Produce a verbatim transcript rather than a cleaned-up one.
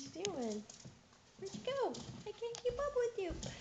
you doing? Where'd you go? I can't keep up with you.